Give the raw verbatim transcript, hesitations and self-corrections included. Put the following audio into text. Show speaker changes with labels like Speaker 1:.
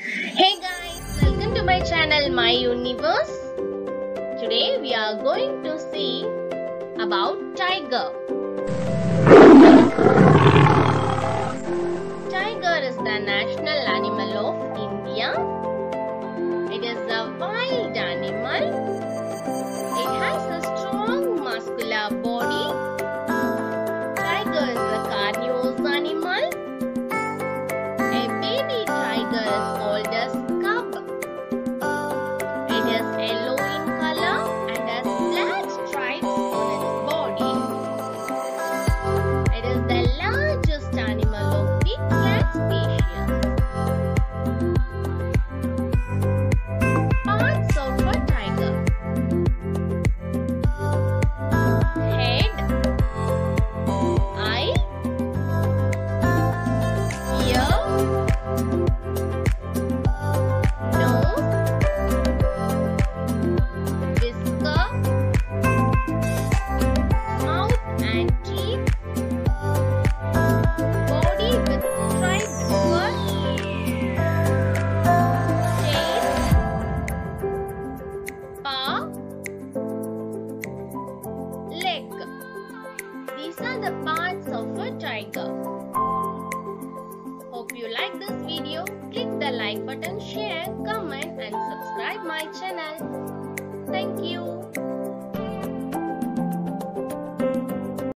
Speaker 1: Hey guys, welcome to my channel My Universe. Today we are going to see about tiger. Tiger is the national animal of India. It is a wild animal. It has a strong muscular body. Tiger is a carnivorous animal. A baby tiger is called as cub. It is yellow in color and has black stripes on its body. It is the largest animal of the cat species. Parts of a tiger: head, eye, ear, nose, whisker, mouth and teeth, body with striped fur, tail, paw, leg. These are the parts of a tiger. Hope you like this video. Click the like button, share, comment and subscribe my channel. Thank you.